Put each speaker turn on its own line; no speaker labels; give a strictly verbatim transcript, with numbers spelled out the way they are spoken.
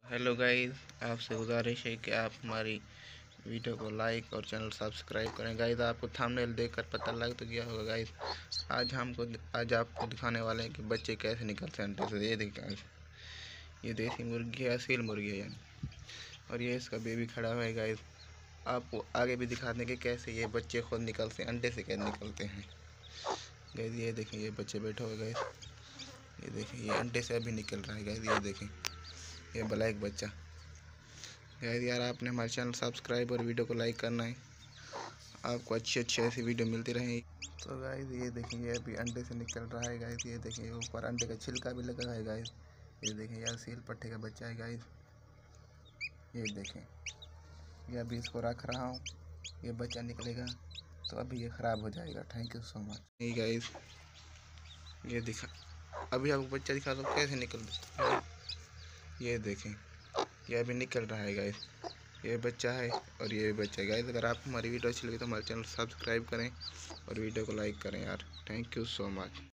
Hello guys, आपसे गुजारिश है कि आप हमारी वीडियो को लाइक और चैनल सब्सक्राइब करें। गाइस, आपको थंबनेल देखकर पता लग तो गया होगा। गाइस, आज हमको आज आपको दिखाने वाले हैं कि बच्चे कैसे निकलते हैं अंडे से। ये देखिए गाइस, ये देसी मुर्गी है, असील मुर्गी है यानी, और ये इसका बेबी खड़ा हुआ है। गाइस, आपको आगे भी दिखा दें कि कैसे ये बच्चे खुद निकलते हैं, अंडे से कैसे निकलते हैं। गाइस, ये देखें, ये बच्चे बैठे हुए। गाइस, ये देखें, ये अंडे से अभी निकल रहा है। गाइस, ये देखें, ये ब्लैक बच्चा। गाइस यार, आपने हमारे चैनल सब्सक्राइब और वीडियो को लाइक करना है। आपको अच्छी अच्छी ऐसी वीडियो मिलती रहेंगी। तो गाइस, ये देखें, ये अभी अंडे से निकल रहा है। गाइस, ये देखें, ऊपर अंडे का छिलका भी लगा है। गाइस, ये देखें, यार सील पट्टे का बच्चा है। गाइस, ये देखें, ये अभी इसको रख रहा हूँ, ये बच्चा निकलेगा तो अभी ये ख़राब हो जाएगा। Thank you so much. ये गाइस, ये दिखा, अभी आपको बच्चा दिखा दो कैसे निकलता है। ये देखें, ये अभी निकल रहा है। गाइस, ये बच्चा है और ये बच्चा है। गाइस, अगर आपको हमारी वीडियो अच्छी लगी तो हमारे चैनल सब्सक्राइब करें और वीडियो को लाइक करें यार। Thank you so much.